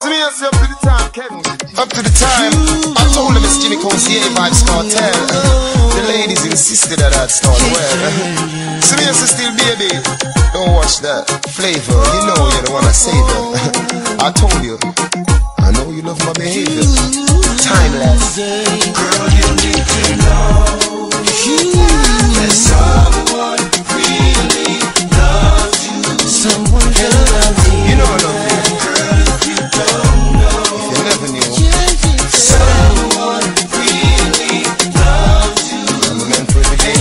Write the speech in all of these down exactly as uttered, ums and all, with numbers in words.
To me, I say up to the time, Kevin. Up to the time. I told them it's Jimmy Concierge Vibes Cartel. The ladies insisted that I'd start well. To me, I say still baby. Don't watch that flavor. You know you're the one I say that. I told you. I know you love my behavior. Timeless. Girl, you need to know that someone really loves you. Someone really loves you. You know I love you. Girl, if you don't know, if you never knew, someone really loves you. I'm a man for every day.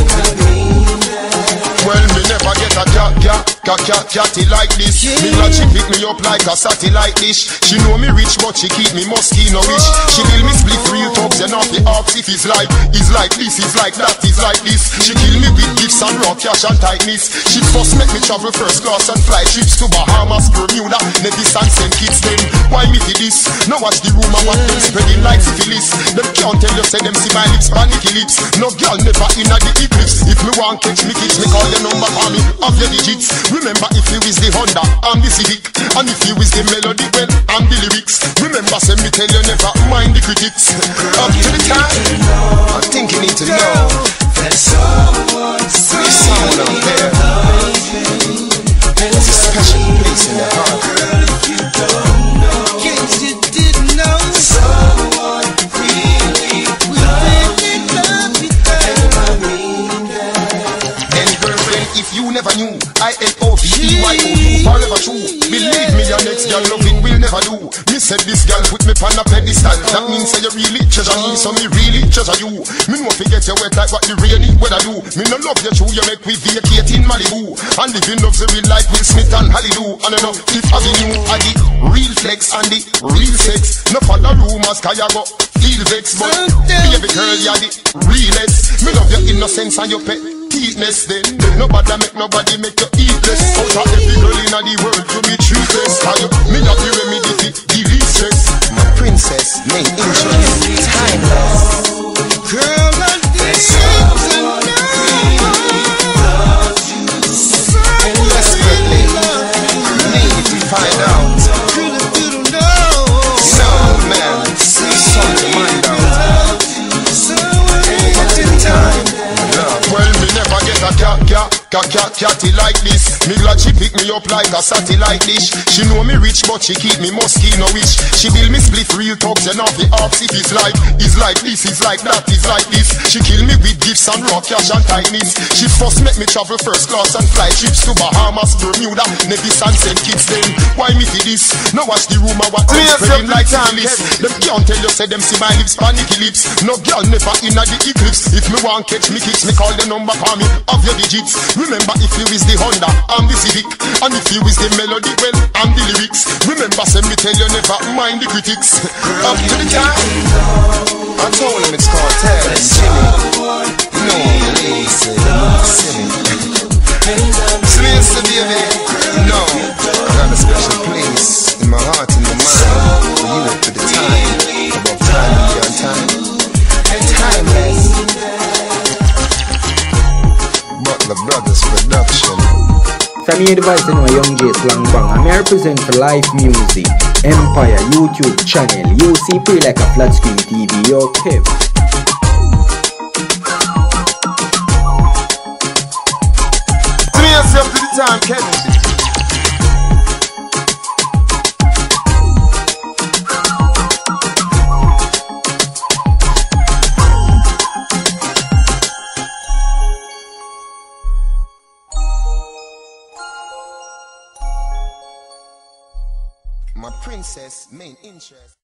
Well, me never get a cat, cat, cat, cat, catty like this. Me glad she pick me up like a satellite dish. She know me rich, but she keep me mosquito-ish. She build me split real tubs and off the arcs. If it's like, it's like this, it's like that, it's like this. She kill me with gifts and raw cash and tightness. She first make me travel first class and fly trips to Bahamas, Bermuda, Nevis and Saint Kitts. Then why me for this? Now watch the rumor what them spreading like syphilis. Them can't tell you say them see my lips, panicky lips. No girl never in a the eclipse. If me want catch me kids, me call your number for me of your digits. Remember if you is the Honda, I'm the Civic. And if you is the melody, well, I'm the lyrics. Remember say me tell you never mind the critics. Up to the time, I think you need to know that someone sweet sound out there. There's a special place in the heart. Girl, if you don't know, guess you didn't know, someone really loves you. love you, And I mean that. And girlfriend, if you never knew, I N O V E Y O U, forever true. Believe me, your next girl loving will never do. Me said this girl put me on a pedestal. That means say you really treasure me, so me really treasure you. Me no forget you wet like what the rainy weather do. Me no love you true, you make we vacate in Malibu. And living loves the real like Will Smith and Hollywood. And I know Fifth Avenue are the real flex and the real sex. No follow rumors, cause you go feel vex. But baby girl, you're the realest. Me love your innocence and your pet neatness. Then nobody make nobody make you eat less. Out of every girl in the world you be treatless. Cause you me not the remedy for the stress. My princess, main interest, timeless. girl, I need to know. And desperately need to find out. Girl, if you don't know, So man, sort your mind out. someone Up to the time. Well, me never get a cat, cat, cat, cat, catty like this. Me glad she pick me up like a satellite dish. She know me rich, but she keep me mosquito-ish. She build me split real tubs and off the arcs. If it's like, it's like this, it's like that, it's like this. She kill me with gifts and raw cash and tightness. She first make me travel first class and fly trips to Bahamas, Bermuda, Nevis and Saint Kitts. Then why me for this? Now watch the rumor what them spreading like syphilis. Them can't tell you say them see my lips, panicky lips. No girl never in a the eclipse. If me want catch me kicks, me call the number for me of your digits. Remember if you is the Honda, I'm the Civic. And if you is the melody, well, I'm the lyrics. Remember say me tell you never mind the critics. Up to the time, I told him it's cartel, it's Jimmy. No, the ladies say they look silly. Sweet baby, no, I got a special place in my heart and my mind for you up to the time, above time and beyond time, and timeless. Butler Brothers Production. From your device to know Young J Slang Bang, I'm here represent for Life Music, Empire, YouTube channel, U C P like a flat screen T V, yo Kev. To me, I say up to the time, Kevin. My princess, main interest.